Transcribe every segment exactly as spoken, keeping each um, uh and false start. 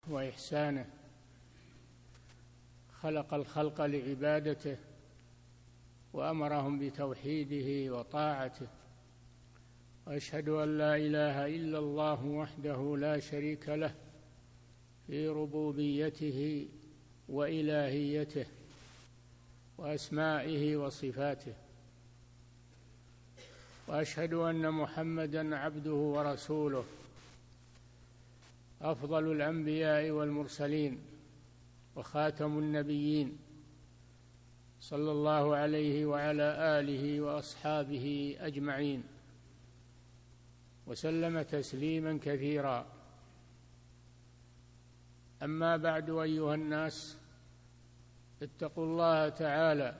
وإحسانه، خلق الخلق لعبادته وأمرهم بتوحيده وطاعته، وأشهد أن لا إله إلا الله وحده لا شريك له في ربوبيته وإلهيته وأسمائه وصفاته، وأشهد أن محمدًا عبده ورسوله أفضل الأنبياء والمرسلين وخاتم النبيين، صلى الله عليه وعلى آله وأصحابه أجمعين وسلم تسليمًا كثيرا. أما بعد، أيها الناس، اتقوا الله تعالى.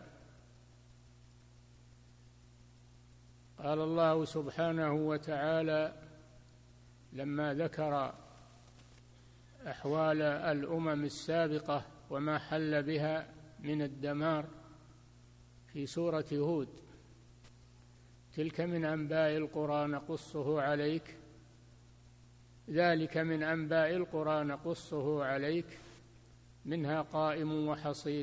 قال الله سبحانه وتعالى لما ذكر أحوال الأمم السابقة وما حل بها من الدمار في سورة هود: تلك من أنباء القرى نقصه عليك ذلك من أنباء القرى نقصه عليك منها قائم وحصيد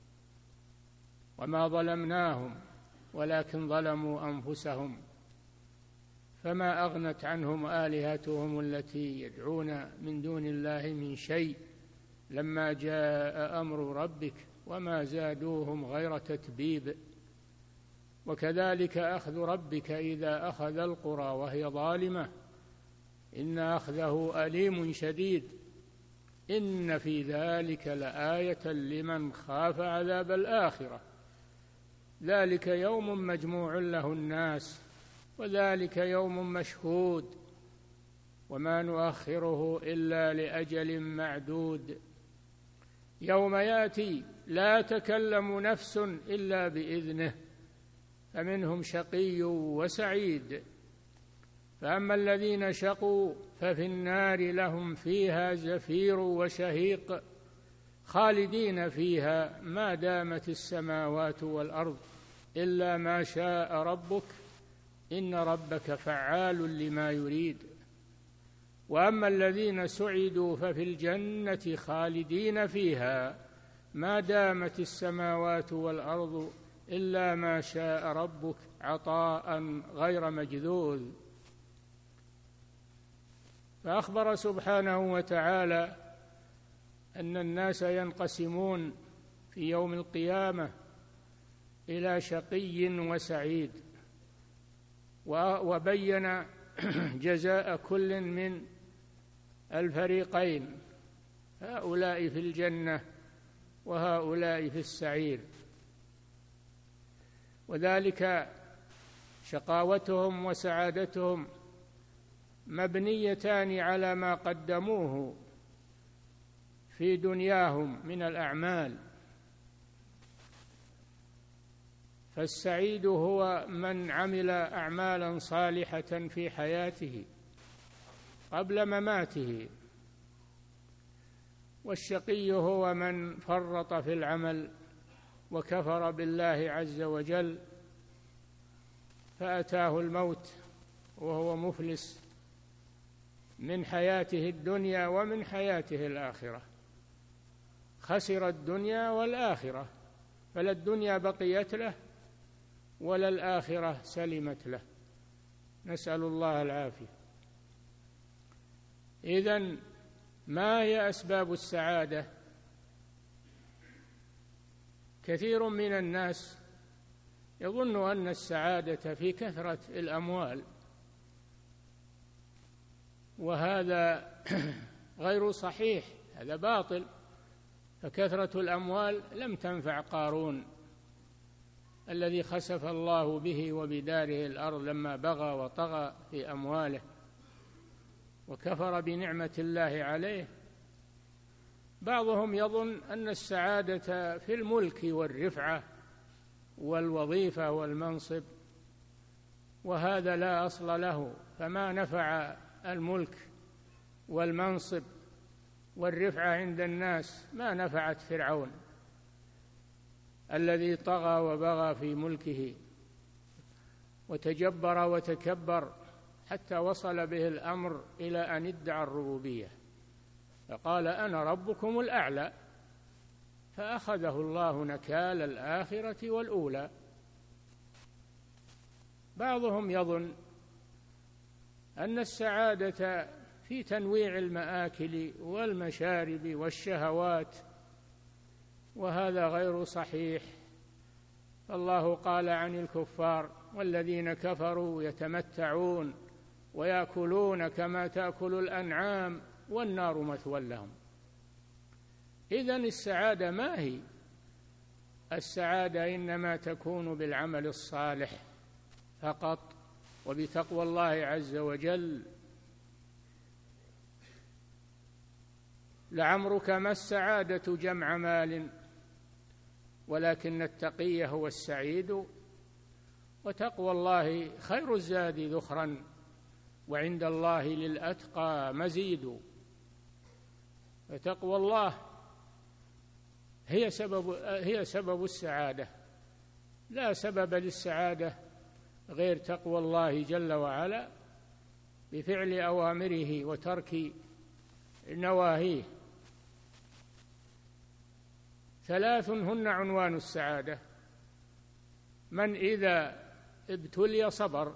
وما ظلمناهم ولكن ظلموا أنفسهم فما أغنت عنهم آلهتهم التي يدعون من دون الله من شيء لما جاء أمر ربك وما زادوهم غير تتبيب وكذلك أخذ ربك إذا أخذ القرى وهي ظالمة إن أخذه أليم شديد إن في ذلك لآية لمن خاف عذاب الآخرة ذلك يوم مجموع له الناس وذلك يوم مشهود وما نؤخره إلا لأجل معدود يوم يأتي لا تكلم نفس إلا بإذنه فمنهم شقي وسعيد فأما الذين شقوا ففي النار لهم فيها زفير وشهيق خالدين فيها ما دامت السماوات والأرض إلا ما شاء ربك إن ربك فعال لما يريد وأما الذين سعدوا ففي الجنة خالدين فيها ما دامت السماوات والأرض إلا ما شاء ربك عطاء غير مجذوذ. فأخبر سبحانه وتعالى أن الناس ينقسمون في يوم القيامة إلى شقي وسعيد، وبين جزاء كل من الفريقين، هؤلاء في الجنة وهؤلاء في السعير، وذلك شقاوتهم وسعادتهم مبنيتان على ما قدموه في دنياهم من الأعمال. فالسعيد هو من عمل أعمالا صالحة في حياته قبل مماته، والشقي هو من فرط في العمل وكفر بالله عز وجل فأتاه الموت وهو مفلس من حياته الدنيا ومن حياته الآخرة، خسر الدنيا والآخرة، فلا الدنيا بقيت له ولا الآخرة سلمت له، نسأل الله العافية. إذن ما هي أسباب السعادة؟ كثير من الناس يظن أن السعادة في كثرة الأموال، وهذا غير صحيح، هذا باطل. فكثرة الأموال لم تنفع قارون الذي خسف الله به وبداره الأرض لما بغى وطغى في أمواله وكفر بنعمة الله عليه. بعضهم يظن أن السعادة في الملك والرفعة والوظيفة والمنصب، وهذا لا أصل له، فما نفع الملك والمنصب والرفعة عند الناس ما نفعت فرعون الذي طغى وبغى في ملكه وتجبر وتكبر حتى وصل به الأمر إلى أن ادعى الربوبية. فقال أنا ربكم الأعلى، فأخذه الله نكال الآخرة والأولى. بعضهم يظن أن السعادة في تنويع المآكل والمشارب والشهوات، وهذا غير صحيح. الله قال عن الكفار: والذين كفروا يتمتعون ويأكلون كما تأكل الأنعام والنار مثوى لهم. إذن السعادة ما هي؟ السعادة إنما تكون بالعمل الصالح فقط وبتقوى الله عز وجل. لعمرك ما السعادة جمع مال، ولكن التقي هو السعيد، وتقوى الله خير الزاد ذخرا، وعند الله للأتقى مزيد. فتقوى الله هي سبب هي سبب السعادة، لا سبب للسعادة غير تقوى الله جل وعلا بفعل أوامره وترك نواهيه. ثلاث هن عنوان السعادة: من إذا ابتلي صبر،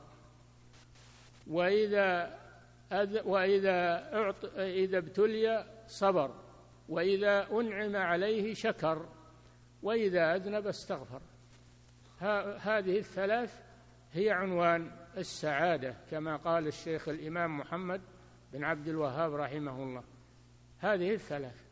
وإذا أذ وإذا أعط إذا ابتلي صبر، وإذا أنعم عليه شكر، وإذا أذنب استغفر. هذه الثلاث هي عنوان السعادة، كما قال الشيخ الإمام محمد بن عبد الوهاب رحمه الله. هذه الثلاث: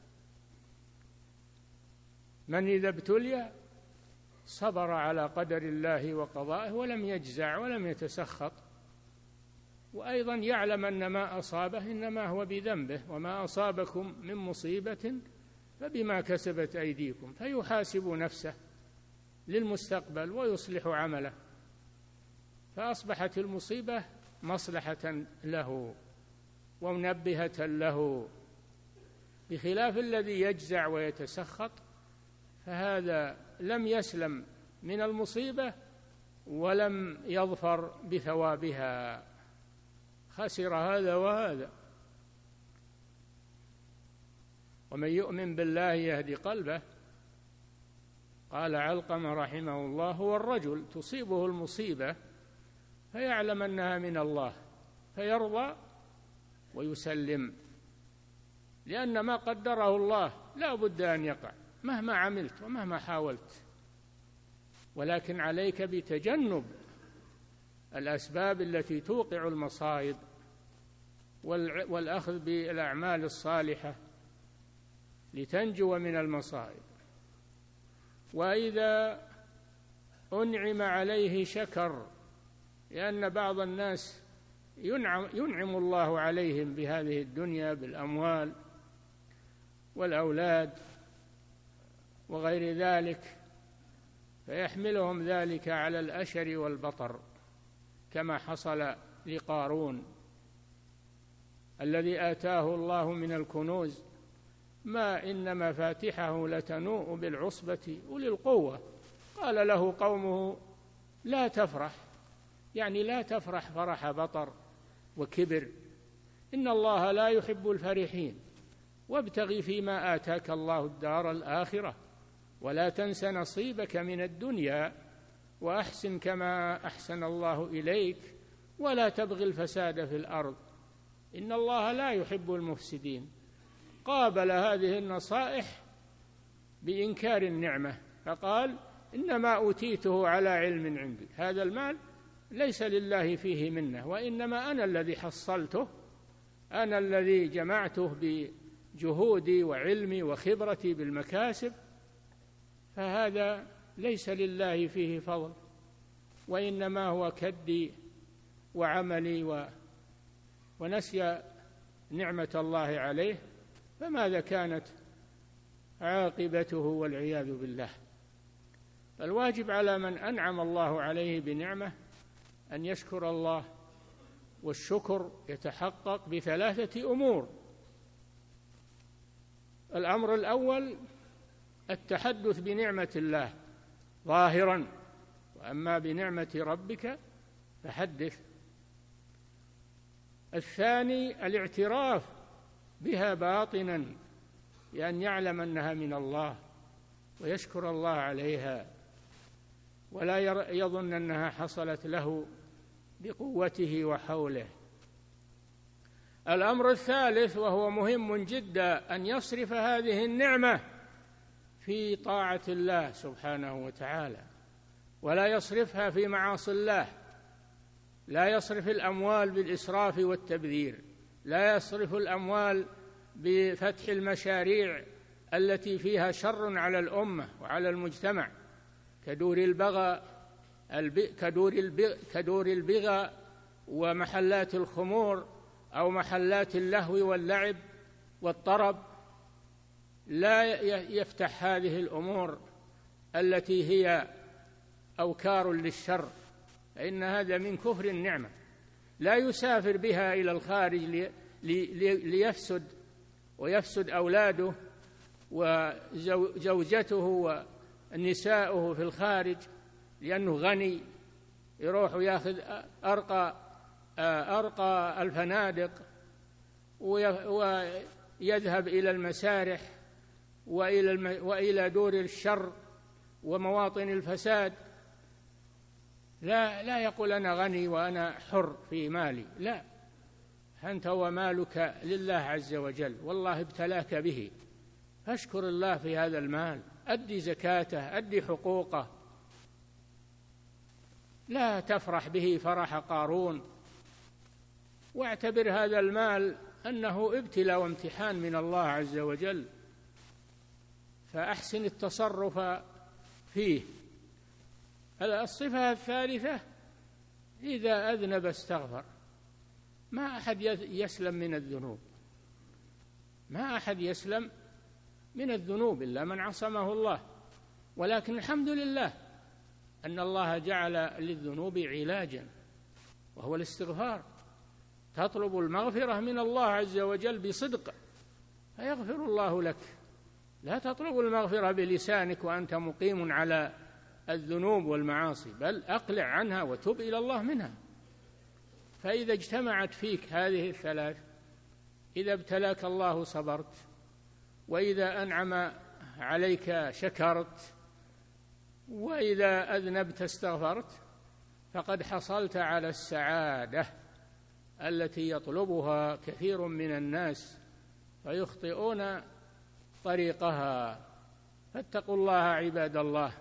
من إذا ابتلي صبر على قدر الله وقضائه ولم يجزع ولم يتسخط، وأيضا يعلم أن ما أصابه إنما هو بذنبه، وما أصابكم من مصيبة فبما كسبت أيديكم، فيحاسب نفسه للمستقبل ويصلح عمله، فأصبحت المصيبة مصلحة له ومنبهة له، بخلاف الذي يجزع ويتسخط، فهذا لم يسلم من المصيبة ولم يظفر بثوابها، خسر هذا وهذا. ومن يؤمن بالله يهدي قلبه. قال علقمة رحمه الله: هو الرجل تصيبه المصيبة فيعلم أنها من الله فيرضى ويسلم، لأن ما قدره الله لا بد أن يقع مهما عملت ومهما حاولت، ولكن عليك بتجنب الأسباب التي توقع المصائب والأخذ بالأعمال الصالحة لتنجو من المصائب. وإذا أنعم عليه شكر، لأن بعض الناس ينعم, ينعم الله عليهم بهذه الدنيا بالأموال والأولاد وغير ذلك، فيحملهم ذلك على الأشر والبطر، كما حصل لقارون الذي آتاه الله من الكنوز ما إن مفاتحه لتنوء بالعصبة أولي القوة. قال له قومه: لا تفرح، يعني لا تفرح فرح بطر وكبر، إن الله لا يحب الفرحين، وابتغ فيما آتاك الله الدار الآخرة ولا تنس نصيبك من الدنيا وأحسن كما أحسن الله إليك ولا تبغ الفساد في الأرض إن الله لا يحب المفسدين. قابل هذه النصائح بإنكار النعمة، فقال: إنما أوتيته على علم عندي، هذا المال ليس لله فيه منه، وإنما أنا الذي حصلته، أنا الذي جمعته بجهودي وعلمي وخبرتي بالمكاسب، فهذا ليس لله فيه فضل، وإنما هو كدي وعملي و... ونسي نعمة الله عليه، فماذا كانت عاقبته والعياذ بالله. فالواجب على من أنعم الله عليه بنعمة أن يشكر الله، والشكر يتحقق بثلاثة أمور: الأمر الأول التحدث بنعمة الله ظاهرا، وأما بنعمة ربك فحدث. الثاني الاعتراف بها باطنا بأن يعلم أنها من الله ويشكر الله عليها، ولا يظن أنها حصلت له بقوته وحوله. الأمر الثالث وهو مهم جدا أن يصرف هذه النعمة في طاعة الله سبحانه وتعالى، ولا يصرفها في معاصي الله. لا يصرف الأموال بالإسراف والتبذير، لا يصرف الأموال بفتح المشاريع التي فيها شر على الأمة وعلى المجتمع كدور البغى كدور البغى, كدور البغى ومحلات الخمور أو محلات اللهو واللعب والطرب. لا يفتح هذه الأمور التي هي أوكار للشر، فإن هذا من كفر النعمة. لا يسافر بها إلى الخارج ليفسد ويفسد أولاده وزوجته ونساؤه في الخارج لأنه غني، يروح ويأخذ أرقى أرقى الفنادق ويذهب إلى المسارح وإلى وإلى دور الشر ومواطن الفساد. لا لا يقول أنا غني وأنا حر في مالي، لا، أنت ومالك لله عز وجل، والله ابتلاك به، فاشكر الله في هذا المال، أدي زكاته، أدي حقوقه، لا تفرح به فرح قارون، واعتبر هذا المال أنه ابتلاء وامتحان من الله عز وجل، فأحسن التصرف فيه. الصفة الثالثة إذا أذنب استغفر. ما أحد يسلم من الذنوب، ما أحد يسلم من الذنوب إلا من عصمه الله، ولكن الحمد لله أن الله جعل للذنوب علاجا وهو الاستغفار. تطلب المغفرة من الله عز وجل بصدق فيغفر الله لك، لا تطلب المغفرة بلسانك وأنت مقيم على الذنوب والمعاصي، بل أقلع عنها وتب إلى الله منها. فإذا اجتمعت فيك هذه الثلاث، إذا ابتلاك الله صبرت، وإذا أنعم عليك شكرت، وإذا أذنبت استغفرت، فقد حصلت على السعادة التي يطلبها كثير من الناس فيخطئون طريقها. فاتقوا الله عباد الله،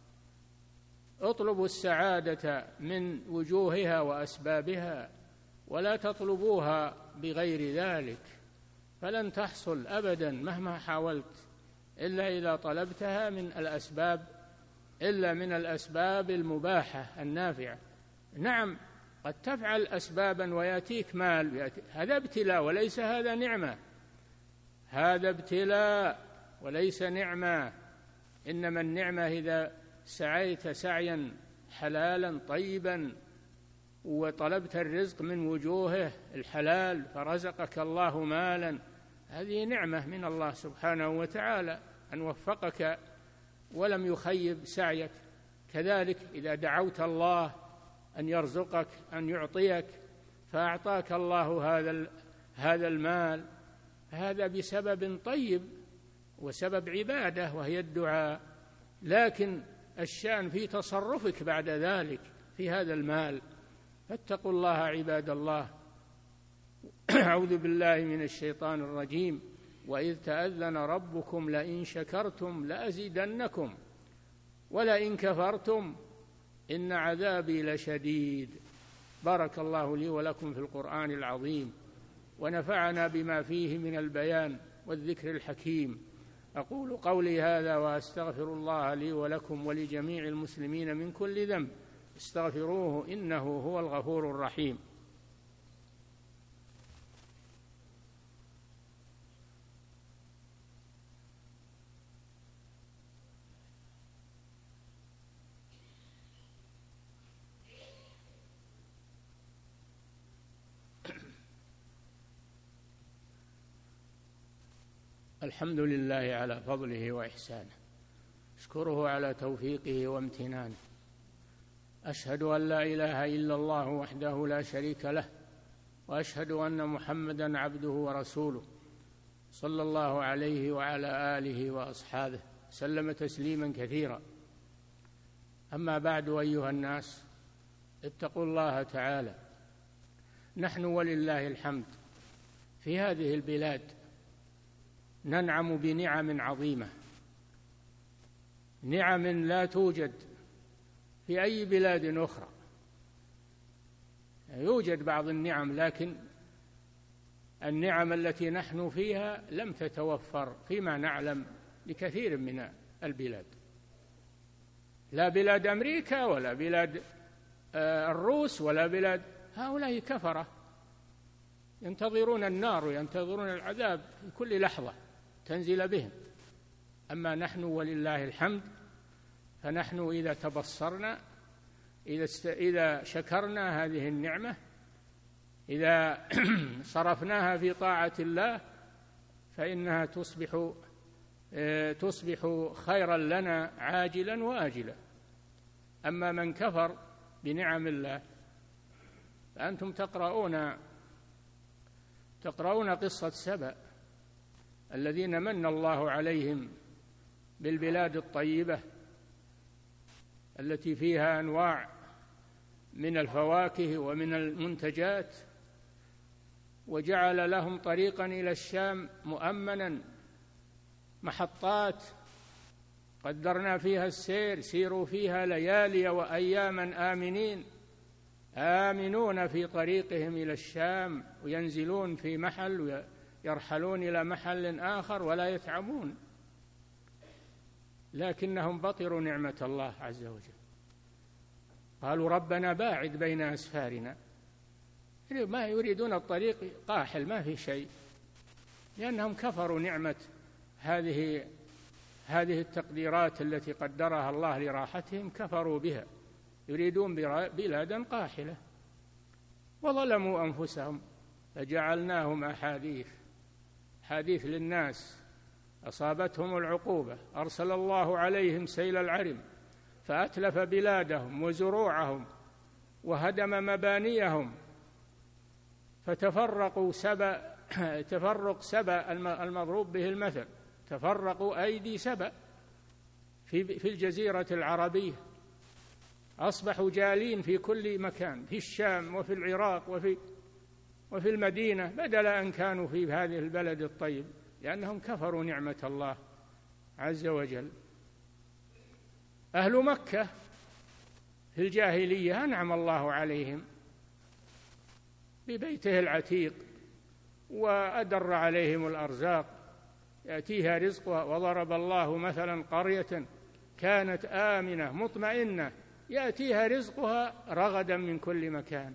اطلبوا السعادة من وجوهها وأسبابها، ولا تطلبوها بغير ذلك، فلن تحصل أبدا مهما حاولت إلا إذا طلبتها من الأسباب إلا من الأسباب المباحة النافعة. نعم، قد تفعل أسبابا ويأتيك مال، ويأتي. هذا ابتلاء وليس هذا نعمة، هذا ابتلاء وليس نعمة. إنما النعمة إذا سعيت سعيا حلالا طيبا وطلبت الرزق من وجوهه الحلال فرزقك الله مالا، هذه نعمة من الله سبحانه وتعالى أن وفقك ولم يخيب سعيك. كذلك إذا دعوت الله أن يرزقك أن يعطيك فأعطاك الله هذا هذا المال، هذا بسبب طيب وسبب عبادة وهي الدعاء. لكن الشأن في تصرفك بعد ذلك في هذا المال. فاتقوا الله عباد الله. أعوذ بالله من الشيطان الرجيم. وإذ تأذن ربكم لئن شكرتم لأزيدنكم ولئن كفرتم إن عذابي لشديد. بارك الله لي ولكم في القرآن العظيم، ونفعنا بما فيه من البيان والذكر الحكيم. أقول قولي هذا وأستغفر الله لي ولكم ولجميع المسلمين من كل ذنب، استغفروه إنه هو الغفور الرحيم. الحمد لله على فضله وإحسانه، أشكره على توفيقه وامتنانه، أشهد أن لا إله إلا الله وحده لا شريك له، وأشهد أن محمدًا عبده ورسوله صلى الله عليه وعلى آله وأصحابه سلم تسليما كثيرا. أما بعد، أيها الناس، اتقوا الله تعالى. نحن ولله الحمد في هذه البلاد ننعم بنعم عظيمة، نعم لا توجد في أي بلاد أخرى. يوجد بعض النعم، لكن النعم التي نحن فيها لم تتوفر فيما نعلم لكثير من البلاد، لا بلاد أمريكا ولا بلاد الروس ولا بلاد هؤلاء كفرة ينتظرون النار وينتظرون العذاب في كل لحظة تنزل بهم. أما نحن ولله الحمد فنحن إذا تبصرنا، إذا إذا شكرنا هذه النعمة، إذا صرفناها في طاعة الله، فإنها تصبح تصبح خيرا لنا عاجلا وآجلا. أما من كفر بنعم الله فأنتم تقرؤون تقرؤون قصة سبأ الذين من الله عليهم بالبلاد الطيبة التي فيها أنواع من الفواكه ومن المنتجات، وجعل لهم طريقا إلى الشام مؤمنا، محطات قدرنا فيها السير، سيروا فيها ليالي وأياما آمنين، آمنون في طريقهم إلى الشام، وينزلون في محل ويرحلون إلى محل آخر ولا يتعبون، لكنهم بطروا نعمة الله عز وجل. قالوا ربنا باعد بين أسفارنا، ما يريدون الطريق قاحل ما في شيء، لأنهم كفروا نعمة هذه هذه التقديرات التي قدرها الله لراحتهم، كفروا بها، يريدون بلادا قاحلة، وظلموا أنفسهم فجعلناهم أحاديث حديث للناس، أصابتهم العقوبة، أرسل الله عليهم سيل العرم فأتلف بلادهم وزروعهم وهدم مبانيهم، فتفرقوا سبأ تفرق سبأ المضروب به المثل، تفرقوا أيدي سبأ في في الجزيرة العربية، أصبحوا جالين في كل مكان، في الشام وفي العراق وفي وفي المدينة، بدل أن كانوا في هذه البلد الطيب، لأنهم كفروا نعمة الله عز وجل. أهل مكة في الجاهلية أنعم الله عليهم ببيته العتيق، وأدر عليهم الأرزاق، يأتيها رزقها. وضرب الله مثلا قرية كانت آمنة مطمئنة يأتيها رزقها رغدا من كل مكان،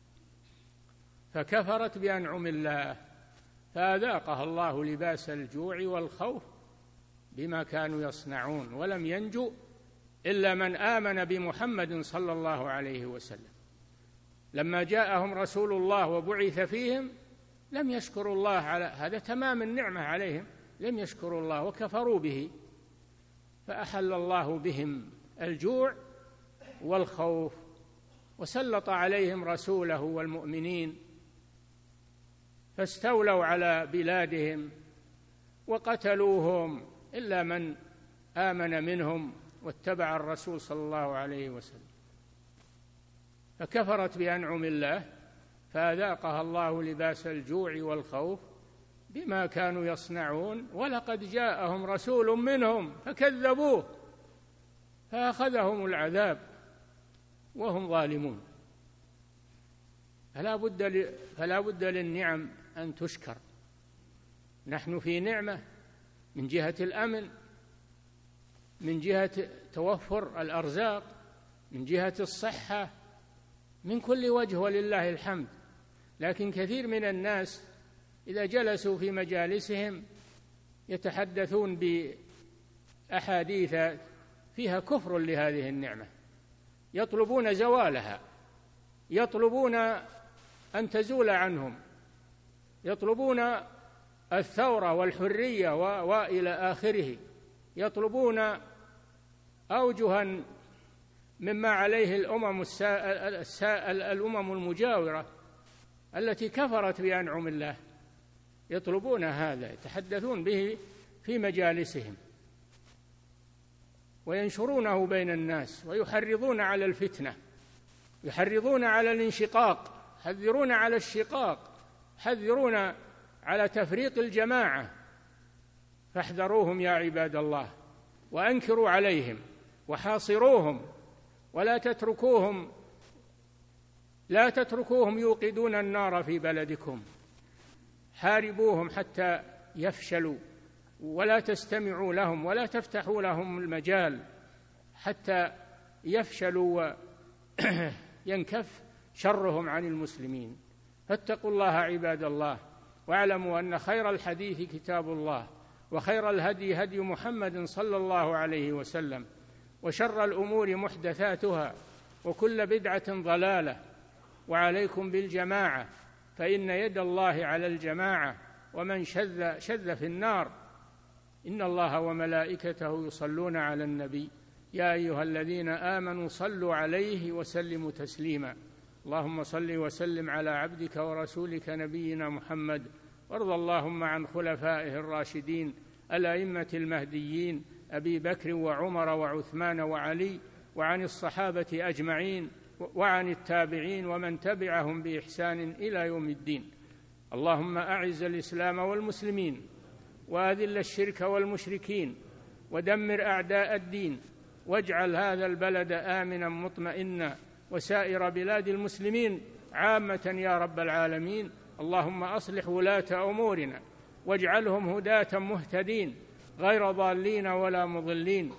فكفرت بأنعم الله فأذاقها الله لباس الجوع والخوف بما كانوا يصنعون، ولم ينجو إلا من آمن بمحمد صلى الله عليه وسلم. لما جاءهم رسول الله وبعث فيهم لم يشكروا الله على هذا، تمام النعمة عليهم، لم يشكروا الله وكفروا به، فأحل الله بهم الجوع والخوف، وسلط عليهم رسوله والمؤمنين، فاستولوا على بلادهم وقتلوهم إلا من آمن منهم واتبع الرسول صلى الله عليه وسلم. فكفرت بأنعم الله فأذاقها الله لباس الجوع والخوف بما كانوا يصنعون، ولقد جاءهم رسول منهم فكذبوه فأخذهم العذاب وهم ظالمون. فلا بد فلا بد للنعم أن تشكر. نحن في نعمة من جهة الأمن، من جهة توفر الأرزاق، من جهة الصحة، من كل وجه ولله الحمد. لكن كثير من الناس إذا جلسوا في مجالسهم يتحدثون بأحاديث فيها كفر لهذه النعمة، يطلبون زوالها، يطلبون أن تزول عنهم، يطلبون الثورة والحرية وإلى آخره، يطلبون أوجها مما عليه الأمم الأمم المجاورة التي كفرت بأنعم الله، يطلبون هذا، يتحدثون به في مجالسهم وينشرونه بين الناس، ويحرضون على الفتنة، يحرضون على الانشقاق، يحذرون على الشقاق، يحذرون على تفريق الجماعة. فاحذروهم يا عباد الله، وأنكروا عليهم وحاصروهم، ولا تتركوهم لا تتركوهم يوقدون النار في بلدكم. حاربوهم حتى يفشلوا، ولا تستمعوا لهم ولا تفتحوا لهم المجال حتى يفشلوا وينكف شرهم عن المسلمين. فاتقوا الله عباد الله، واعلموا أن خير الحديث كتاب الله، وخير الهدي هدي محمد صلى الله عليه وسلم، وشر الأمور محدثاتها، وكل بدعة ضلالة. وعليكم بالجماعة، فإن يد الله على الجماعة، ومن شذ شذ في النار. إن الله وملائكته يصلون على النبي يا أيها الذين آمنوا صلوا عليه وسلموا تسليما. اللهم صل وسلم على عبدك ورسولك نبينا محمد، وارض اللهم عن خلفائه الراشدين الأئمة المهديين أبي بكر وعمر وعثمان وعلي، وعن الصحابة أجمعين، وعن التابعين ومن تبعهم بإحسان إلى يوم الدين. اللهم أعز الإسلام والمسلمين، وأذل الشرك والمشركين، ودمر أعداء الدين، واجعل هذا البلد آمنا مطمئنا، وسائر بلاد المسلمين عامة يا رب العالمين. اللهم أصلح ولاة أمورنا، واجعلهم هداة مهتدين غير ضالين ولا مضلين.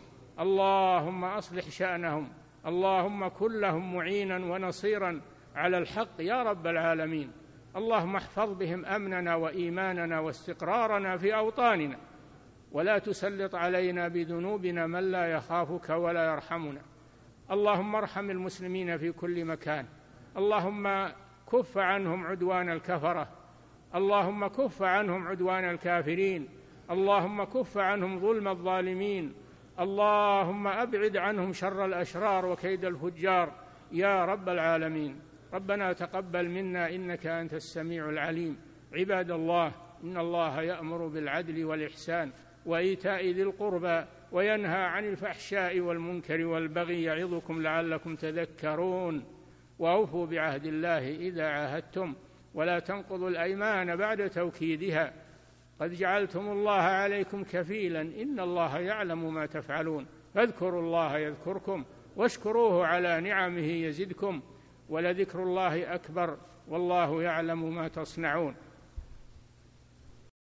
اللهم أصلح شأنهم، اللهم كن لهم معينا ونصيرا على الحق يا رب العالمين. اللهم احفظ بهم أمننا وإيماننا واستقرارنا في أوطاننا، ولا تسلط علينا بذنوبنا من لا يخافك ولا يرحمنا. اللهم ارحم المسلمين في كل مكان، اللهم كف عنهم عدوان الكفرة، اللهم كف عنهم عدوان الكافرين، اللهم كف عنهم ظلم الظالمين، اللهم أبعد عنهم شر الأشرار وكيد الفجار يا رب العالمين. ربنا تقبل منا إنك أنت السميع العليم. عباد الله، إن الله يأمر بالعدل والإحسان وإيتاء ذي القربى، وينهى عن الفحشاء والمنكر والبغي، يعظكم لعلكم تذكرون. وأوفوا بعهد الله إذا عاهدتم، ولا تنقضوا الأيمان بعد توكيدها، قد جعلتم الله عليكم كفيلا، إن الله يعلم ما تفعلون. فاذكروا الله يذكركم، واشكروه على نعمه يزدكم، ولذكر الله أكبر، والله يعلم ما تصنعون.